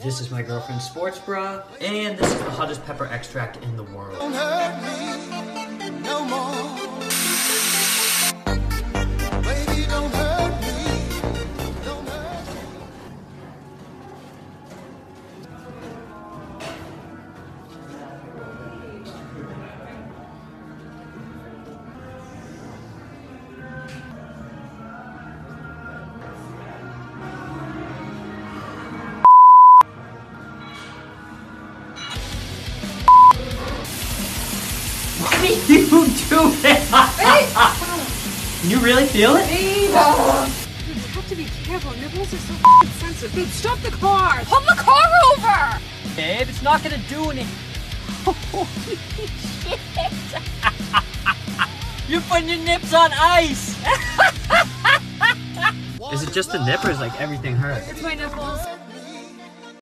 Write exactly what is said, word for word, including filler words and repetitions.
This is my girlfriend's sports bra. And this is the hottest pepper extract in the world. Don't hurt me no more. Baby, don't hurt me. Don't hurt me. What are you doing? Can you really feel it? You have to be careful. Nipples are so f***ing sensitive. Babe, stop the car. Pull the car over. Babe, it's not gonna do anything. Holy shit. You're putting your nips on ice. Is it just the nip or is like everything hurt? It's my nipples.